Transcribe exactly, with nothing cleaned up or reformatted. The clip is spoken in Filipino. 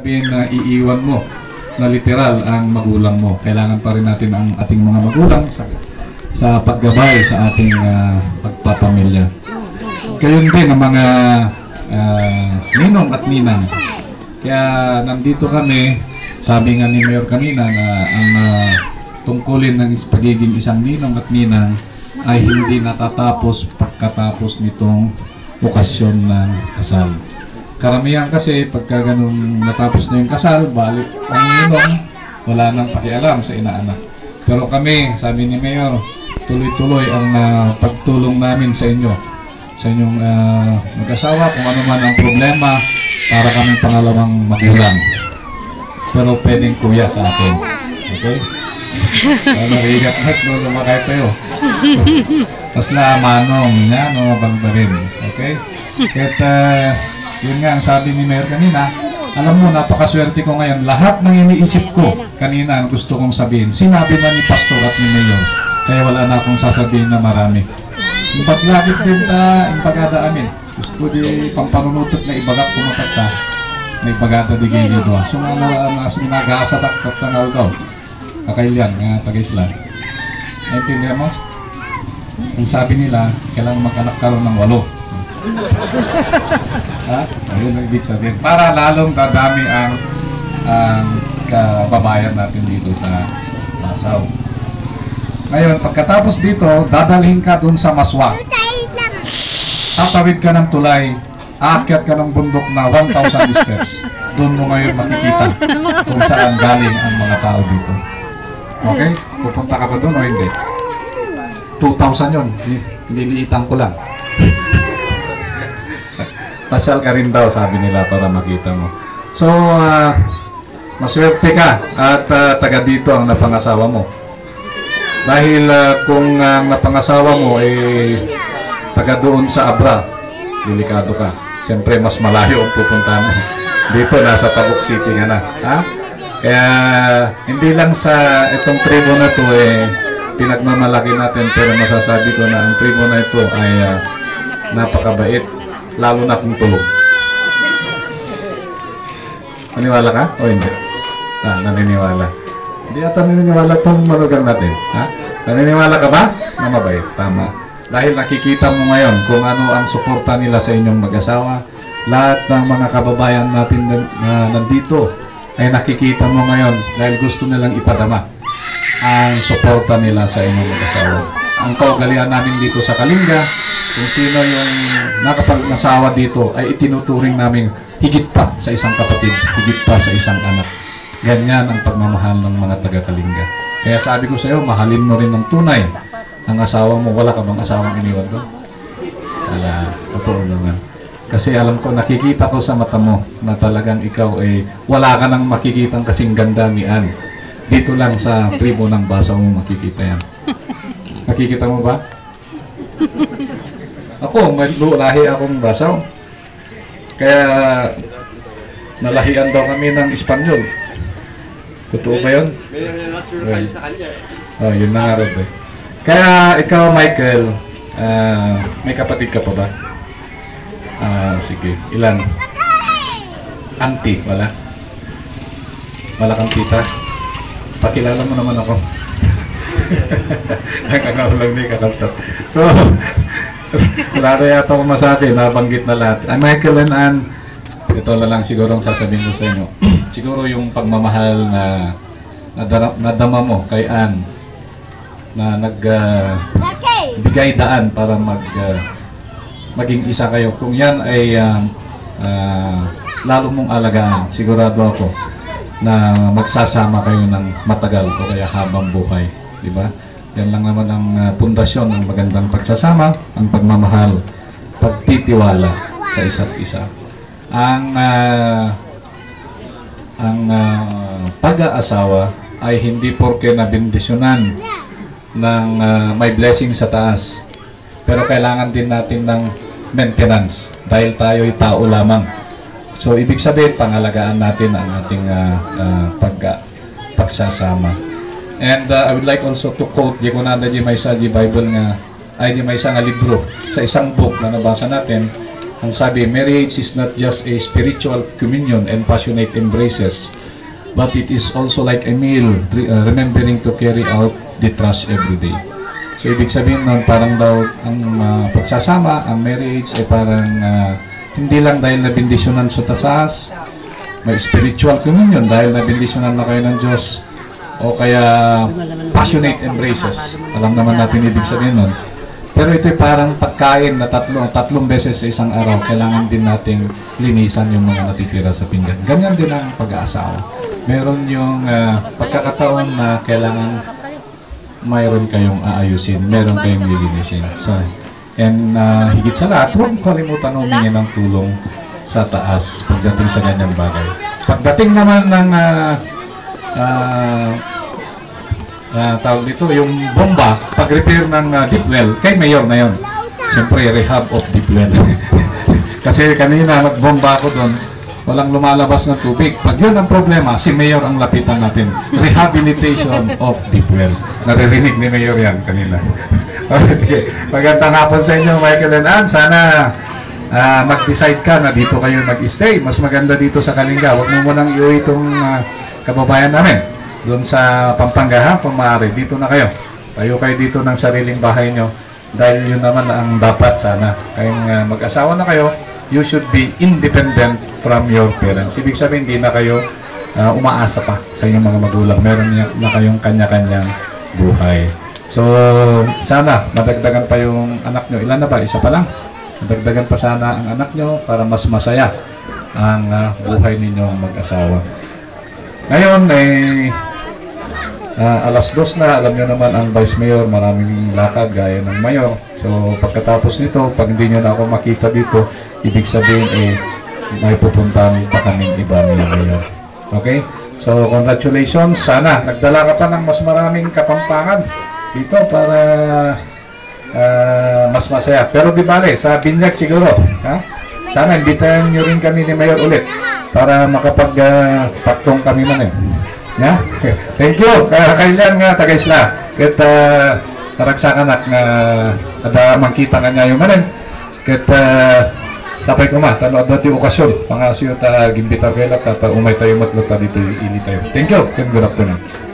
sabihin na iiwan mo na literal ang magulang mo. Kailangan pa rin natin ang ating mga magulang sa, sa paggabay sa ating uh, pagpapamilya. Gayon din ang mga uh, ninong at ninang. Kaya nandito kami, sabi nga ni Mayor kanina na ang uh, tungkulin ng pagiging isang ninong at ninang ay hindi natatapos pagkatapos nitong okasyon ng kasal. Karamihan kasi pagka ganun natapos na yung kasal, balik ang ninong, wala nang pakialam sa inaanak. Pero kami, sabi ni Mayor, tuloy-tuloy ang uh, pagtulong namin sa inyo, sa inyong uh, mag-asawa, kung ano man ang problema, para kami pangalawang magulang. Pero pwedeng kuya sa akin. Okay? Narigat at no, lumakay tayo. Tapos na manong niya, no, bangbarin. Okay? At uh, yun nga ang sabi ni Mayor kanina, alam mo, napakaswerte ko ngayon. Lahat ng iniisip ko kanina ang gusto kong sabihin, sinabi na ni Pastor at ni Mayor. Kaya wala na akong sasabihin na marami. Yung paglagit din ta, yung pagada amin. Gusto ko di pampanunutot na ibagak pumatak ta. May pagada di gay doon. So nga na sinagasatak ka na daw. Kakailan, nga taga-Islam. Naintindihan mo? Ang sabi nila, kailangan mag-anak karoon ng walo. Ha? Ayun ang ibig sabihin. Para lalong dadami ang ang kababayan natin dito sa Pasao. Ngayon, pagkatapos dito, dadalhin ka dun sa Maswa. Tatawid ka ng tulay, aakyat ka ng bundok na one thousand steps. Doon mo ngayon makikita kung saan galing ang mga tao dito. Okay? Pupunta ka ba doon o hindi? two thousand yun. Nililiitan ko lang. Pasyal ka rin daw, sabi nila, para makita mo. So, uh, maswerte ka at uh, taga dito ang napangasawa mo. Dahil uh, kung ang uh, napangasawa mo ay eh, taga doon sa Abra, delikado ka. Siyempre, mas malayo ang pupunta mo. Dito, nasa Tabuk City ka na. Ha? Kaya, hindi lang sa itong tribo na ito, eh, pinagmamalaki natin, pero masasabi ko na ang tribo na ito ay uh, napakabait, lalo na kung tulog. Maniwala ka? O hindi? Ah, naniniwala. Hindi ata naniniwala itong manugang natin. Ha? Naniniwala ka ba? Na mabait. Tama. Dahil nakikita mo ngayon kung ano ang suporta nila sa inyong mag-asawa. Lahat ng mga kababayan natin na, na nandito ay nakikita mo ngayon dahil gusto nilang ipadama ang suporta nila sa inyong mag-asawa. Ang kaugalian namin dito sa Kalinga, kung sino yung nakapag-asawa dito ay itinuturing namin higit pa sa isang kapatid, higit pa sa isang anak. Ganyan ang pagmamahal ng mga taga-Kalinga. Kaya sabi ko sa iyo, mahalin mo rin ng tunay ang asawa mo. Wala ka bang asawang iniwan doon? Wala. Totoo naman. Kasi alam ko, nakikita ko sa mata mo na talagang ikaw ay wala ka nang makikitang kasing ganda ni Ann. Dito lang sa tribo ng Basaw mo makikita yan. Nakikita mo ba? Ako, may lahi akong Basaw. Kaya nalahian daw kami ng Espanyol. Totoo ba yun? Well, oh, yun na nga rin eh. Kaya ikaw, Michael, uh, may kapatid ka pa ba? Ah, uh, sige. Ilan? Auntie, wala? Wala kang tita? Pakilala mo naman ako. Nakakaulang ni kakabsat. So, wala na yata akong masabi, nabanggit na lahat. Ay, Michael and Ann, ito na lang siguro ang sasabihin ko sa inyo. Siguro yung pagmamahal na nadama, nadama mo kay Ann na nagbigay uh, daan para mag uh, maging isa kayo. Kung yan ay uh, uh, lalo mong alagaan, sigurado ako na magsasama kayo ng matagal o kaya habang buhay, di ba? Yan lang naman ang uh, pundasyon ng magandang pagsasama, ang pagmamahal, pagtitiwala sa isa't isa. Ang uh, ang uh, pag-aasawa ay hindi porke nabindisyonan ng uh, may blessing sa taas, pero kailangan din natin ng maintenance dahil tayo ay tao lamang. So ibig sabihin, pangalagaan natin ang ating uh, uh, pag, uh, pagsasama. And uh, I would like also to quote di ko nanda di may sa di Bible nga ay di may isang libro sa isang book na nabasa natin. Ang sabi, marriage is not just a spiritual communion and passionate embraces, but it is also like a meal, uh, remembering to carry out the trust every day. So, ibig sabihin nun, parang daw ang uh, pagsasama, ang marriage ay parang uh, hindi lang dahil nabindisyonan sa taas, may spiritual communion dahil nabindisyonan na kayo ng Diyos, o kaya passionate embraces. Alam naman natin ibig sabihin nun. Pero ito'y parang pagkain na tatlo, tatlong beses sa isang araw, kailangan din nating linisan yung mga natitira sa pinggan. Ganyan din ang pag-aasawa. Meron yung uh, pagkakataon na kailangan mayroon kayong aayusin, meron kayong lilinisin. So, and uh, higit sa lahat, huwag kalimutan humingi ng tulong sa taas pagdating sa ganyang bagay. Pagdating naman ng uh, uh, uh, tawag dito, yung bomba, pag-repair ng uh, deep well, kay Mayor na yun. Siyempre, rehab of deep well. Kasi kanina, nagbomba ako doon, walang lumalabas ng tubig. Pag yun ang problema, si Mayor ang lapitan natin. Rehabilitation of deep well. Naririnig ni Mayor yan kanina. Okay, sige. Magandang hapon sa inyo, Michael and Ann. Sana uh, mag-decide ka na dito kayo mag-stay. Mas maganda dito sa Kalinga. Huwag mo munang iuwi itong uh, kababayan namin. Doon sa Pampanga, ha? Kung maaari, dito na kayo. Tayo kayo dito ng sariling bahay nyo. Dahil yun naman ang dapat sana. Kayong uh, mag-asawa na kayo, you should be independent from your parents. Ibig sabihin, hindi na kayo uh, umaasa pa sa inyong mga magulang. Meron na kayong kanya-kanyang buhay. So, sana madagdagan pa yung anak nyo. Ilan na ba? Isa pa lang. Madagdagan pa sana ang anak nyo para mas masaya ang uh, buhay ninyong mag-asawa. Ngayon, eh, uh, alas dos na. Alam nyo naman ang Vice Mayor, maraming lakad gaya ng Mayor. So, pagkatapos nito, pag hindi nyo na ako makita dito, ibig sabihin, eh, may pupuntahan pa kaming iba ni Mayor. Okay? So, congratulations. Sana, nagdala ka pa ng mas maraming kapampangan dito para uh, mas masaya. Pero di bale, sa binyag siguro, ha? Sana imbitahan nyo rin kami ni Mayor ulit para makapag-paktong uh, kami man eh. Yeah? Thank you. Uh, kailan nga taga-isla. Kat uh, taragsakan at nga ada makita nga nga yung manin. Kat uh, sapay ko ma, tanood natin yung okasyon. Pangasyo ta gimbitar kayo lang, umay tayo matluta dito yung ili tayo. Thank you. Good afternoon.